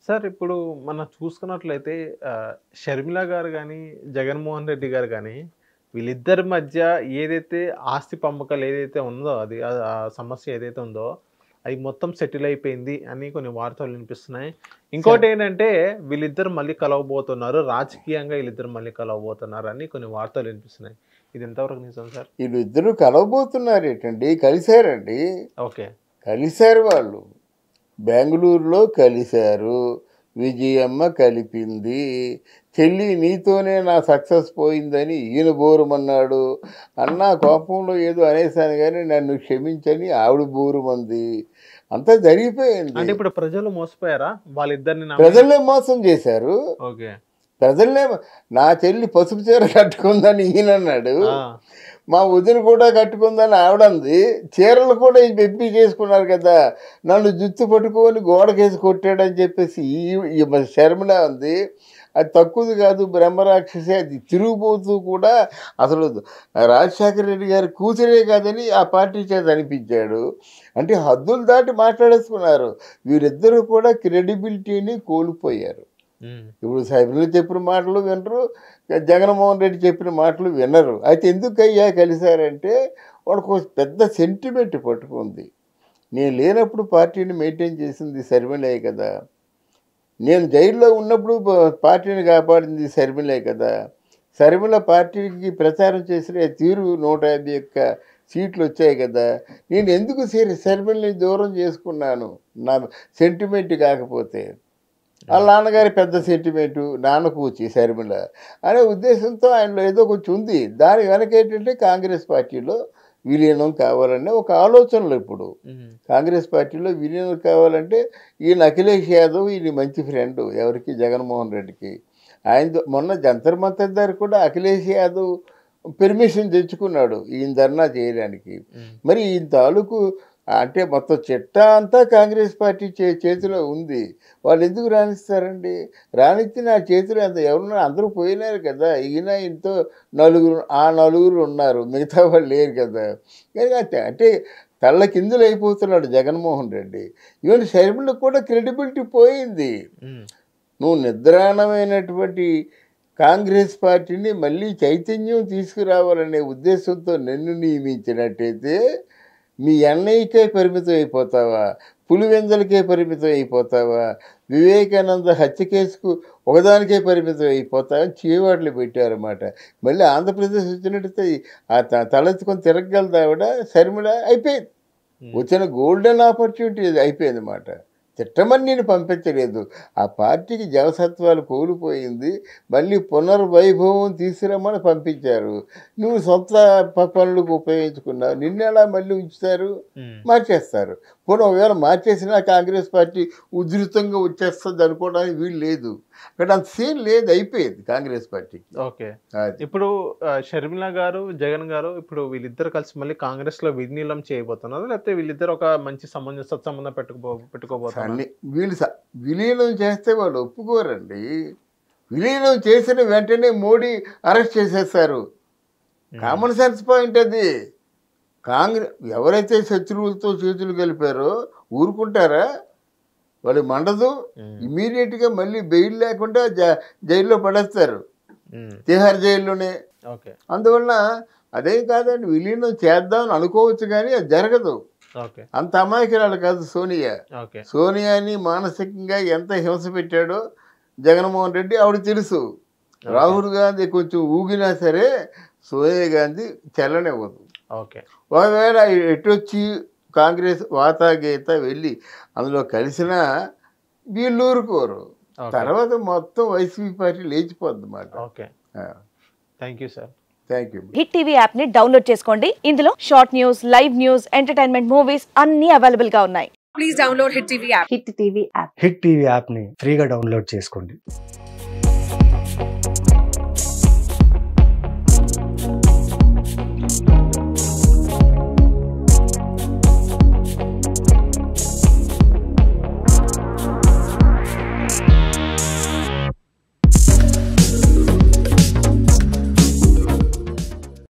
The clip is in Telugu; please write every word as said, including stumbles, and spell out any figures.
సార్ ఇప్పుడు మనం చూసుకున్నట్లయితే ఆహ్, షర్మిల గారు గానీ, జగన్మోహన్ రెడ్డి గారు గానీ, వీళ్ళిద్దరి మధ్య ఏదైతే ఆస్తి పంపకాలు ఏదైతే ఉందో అది ఆహ్, ఆ సమస్య ఏదైతే ఉందో, అయి మొత్తం సెటిల్ అయిపోయింది అని కొన్ని వార్తలు వినిపిస్తున్నాయి. ఇంకోటేంటంటే వీళ్ళిద్దరు మళ్ళీ కలవబోతున్నారు. రాజకీయంగా వీళ్ళిద్దరు మళ్ళీ కలవబోతున్నారు అని కొన్ని వార్తలు వినిపిస్తున్నాయి. ఇది ఎంతవరకు నిజం సార్? వీళ్ళిద్దరూ కలవబోతున్నారేటండి, కలిశారండి. ఓకే. కలిశారు వాళ్ళు. బెంగుళూరులో కలిశారు. విజయమ్మ కలిపింది. చెల్లి నీతోనే నా సక్సెస్ పోయిందని ఈయన బోరుమన్నాడు. అన్న కోపంలో ఏదో అనేసాను కానీ నన్ను క్షమించని ఆవిడ బోరుమంది. అంతా జరిగిపోయింది. అంటే ఇప్పుడు ప్రజలు మోసపోయారా వాళ్ళిద్దరిని? ప్రజలే మోసం చేశారు. ఓకే. ప్రజలనే నా చెల్లి పసుపు చీర కట్టుకుందని ఈయన అన్నాడు. మా వదిన కూడా కట్టుకుందని ఆవిడంది. చీరలు కూడా పెంపి చేసుకున్నారు కదా, నన్ను జుత్తు పట్టుకొని గోడకేసి కొట్టాడని చెప్పేసి ఈ షర్మిల ఉంది. అది తక్కువది కాదు, బ్రహ్మరాక్షసి. అది తిరిగిపోతూ కూడా అసలు రాజశేఖర రెడ్డి గారి కూతురే కాదని ఆ పార్టీ చేత అనిపించాడు. అంటే హద్దులు దాటి మాట్లాడేసుకున్నారు. వీరిద్దరూ కూడా క్రెడిబిలిటీని కోల్పోయారు. ఇప్పుడు షర్మిల చెప్పిన మాటలు వినరు, జగన్మోహన్ రెడ్డి చెప్పిన మాటలు వినరు. అయితే ఎందుకు అయ్యా కలిశారంటే వాళ్ళకు పెద్ద సెంటిమెంట్ పట్టుకుంది. నేను లేనప్పుడు పార్టీని మెయింటైన్ చేసింది షర్మిలే కదా, నేను జైల్లో ఉన్నప్పుడు పార్టీని కాపాడింది షర్మిలే కదా, షర్మిల పార్టీకి ప్రచారం చేసిన తీరు నూట యాభై ఒక్క సీట్లు వచ్చాయి కదా, నేను ఎందుకు షర్మిలని దూరం చేసుకున్నాను నా సెంటిమెంట్ కాకపోతే. వాళ్ళ నాన్నగారి పెద్ద సెంటిమెంటు, నాన్న కూచి షర్మిల అనే ఉద్దేశంతో ఆయనలో ఏదో కొంచెం ఉంది. దాని వెనక ఏంటంటే కాంగ్రెస్ పార్టీలో విలీనం కావాలనే ఒక ఆలోచనలు. ఇప్పుడు కాంగ్రెస్ పార్టీలో విలీనం కావాలంటే ఈయన అఖిలేష్ యాదవ్ ఈయన మంచి ఫ్రెండ్ ఎవరికి, జగన్మోహన్ రెడ్డికి. ఆయన మొన్న జంతర్ మంతర్ దగ్గర కూడా అఖిలేష్ యాదవ్ పెర్మిషన్ తెచ్చుకున్నాడు ఈయన ధర్నా చేయడానికి. మరి ఈయన తాలూకు అంటే మొత్తం చిట్టా అంతా కాంగ్రెస్ పార్టీ చే చేతిలో ఉంది. వాళ్ళు ఎందుకు రాణిస్తారండి? రాణించి నా చేతిలో అంత ఎవరున్నా అందరూ పోయినారు కదా, ఈయన ఇంతో నలుగురు ఆ నలుగురు ఉన్నారు, మిగతా వాళ్ళు లేరు కదా. కానీ అంటే తల్ల కిందులు అయిపోతున్నాడు జగన్మోహన్ రెడ్డి. ఈవెన్ షర్మిలకు కూడా క్రెడిబిలిటీ పోయింది. నువ్వు నిద్రాణమైనటువంటి కాంగ్రెస్ పార్టీని మళ్ళీ చైతన్యం తీసుకురావాలనే ఉద్దేశంతో నిన్ను నియమించినట్టయితే మీ అన్నయ్యకే పరిమితం అయిపోతావా, పులివెందలకే పరిమితం అయిపోతావా, వివేకానంద హత్య కేసుకు ఒకదానికే పరిమితం అయిపోతావా అని చీవాట్లు పెట్టారన్నమాట. మళ్ళీ ఆంధ్రప్రదేశ్ వచ్చినట్టయితే ఆ తలెత్తుకొని తిరగలదు ఆవిడ షర్మిల. అయిపోయింది, వచ్చిన గోల్డెన్ ఆపర్చునిటీ అయిపోయింది అన్నమాట. తిట్టమని నేను పంపించలేదు, ఆ పార్టీకి జవసత్వాలు కోల్పోయింది, మళ్ళీ పునర్వైభవం తీసుకురమ్మని పంపించారు. నువ్వు సొంత పనులకు ఉపయోగించుకున్నావు, నిన్నెలా మళ్ళీ ఉంచుతారు? మార్చేస్తారు. పోనీ ఒకవేళ మార్చేసినా కాంగ్రెస్ పార్టీ ఉధృతంగా వచ్చేస్తుంది అనుకోవడానికి వీలు లేదు. అక్కడ అంత సీన్ లేదు, అయిపోయింది కాంగ్రెస్ పార్టీకి. ఓకే. ఇప్పుడు షర్మిల గారు, జగన్ గారు ఇప్పుడు వీళ్ళిద్దరు కలిసి మళ్ళీ కాంగ్రెస్ లో విలీనం చేయబోతున్నారు, లేకపోతే వీళ్ళిద్దరు ఒక మంచి సంబంధం సత్సంబంధం పెట్టుకో పెట్టుకోబోతున్నారు? వీళ్ళు విలీనం చేస్తే వాళ్ళు ఒప్పుకోరండి. విలీనం చేసిన వెంటనే మోడీ అరెస్ట్ చేసేస్తారు. కామన్ సెన్స్ పాయింట్ అది. కాంగ్రెస్ ఎవరైతే శత్రువులతో చేతులు కలిపారో ఊరుకుంటారా? వాళ్ళు మండదు. ఇమీడియట్గా మళ్ళీ బెయిల్ లేకుండా జైల్లో పడేస్తారు, తిహార్ జైల్లోనే. అందువల్ల అదేం కాదండి, విలీనం చేద్దామని అనుకోవచ్చు కానీ అది జరగదు. అంత అమాయకురాలు కాదు సోనియా. సోనియాని మానసికంగా ఎంత హింస పెట్టాడో జగన్మోహన్ రెడ్డి ఆవిడ తెలుసు. రాహుల్ గాంధీ కొంచెం ఊగినా సరే సోనియా గాంధీ చెల్లనివ్వదు. ఒకవేళ ఎటొచ్చి కాంగ్రెస్ వాతాగీత వెళ్ళి అందులో కలిసినా వీళ్ళు ఊరుకోరు. తర్వాత మొత్తం వైసీపీ పార్టీ లేచిపోద్ది అన్నమాట. Okay, thank you sir. Thank you. Hit TV app ని డౌన్లోడ్ చేసుకోండి. ఇందులో short news, live news, entertainment movies అన్ని అవైలబుల్ గా ఉన్నాయి. Please download hit TV app. Hit TV app. Hit TV app ని ఫ్రీగా డౌన్లోడ్ చేసుకోండి.